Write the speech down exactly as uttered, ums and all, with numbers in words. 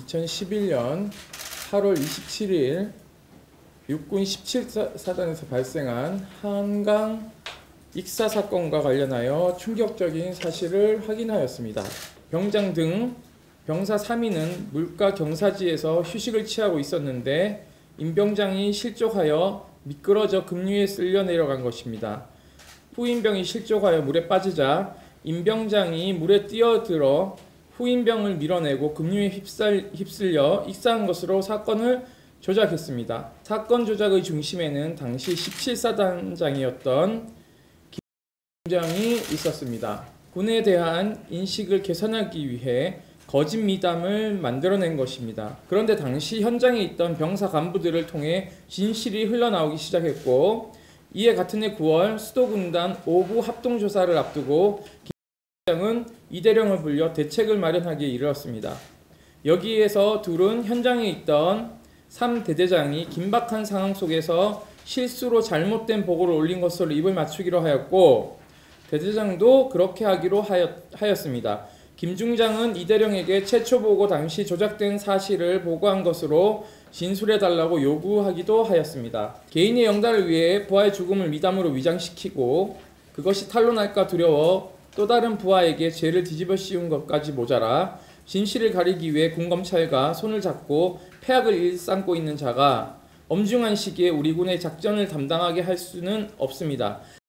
이천십일 년 팔월 이십칠일 육군 십칠 사단에서 발생한 한강 익사 사건과 관련하여 충격적인 사실을 확인하였습니다. 병장 등 병사 삼 인은 물가 경사지에서 휴식을 취하고 있었는데 임병장이 실족하여 미끄러져 급류에 쓸려 내려간 것입니다. 후임병이 실족하여 물에 빠지자 임병장이 물에 뛰어들어 후임병을 밀어내고 급류에 휩쓸, 휩쓸려 익사한 것으로 사건을 조작했습니다. 사건 조작의 중심에는 당시 십칠 사단장이었던 김중장이 있었습니다. 군에 대한 인식을 개선하기 위해 거짓 미담을 만들어낸 것입니다. 그런데 당시 현장에 있던 병사 간부들을 통해 진실이 흘러나오기 시작했고, 이에 같은 해 구월 수도군단 오 부 합동조사를 앞두고 김중장은 이대령을 불려 대책을 마련하기에 이르렀습니다. 여기에서 둘은 현장에 있던 삼 대대장이 긴박한 상황 속에서 실수로 잘못된 보고를 올린 것으로 입을 맞추기로 하였고, 대대장도 그렇게 하기로 하였, 하였습니다. 김중장은 이대령에게 최초 보고 당시 조작된 사실을 보고한 것으로 진술해달라고 요구하기도 하였습니다. 개인의 영달을 위해 부하의 죽음을 미담으로 위장시키고 그것이 탄로날까 두려워 또 다른 부하에게 죄를 뒤집어 씌운 것까지 모자라 진실을 가리기 위해 군검찰과 손을 잡고 패악을 일삼고 있는 자가 엄중한 시기에 우리 군의 작전을 담당하게 할 수는 없습니다.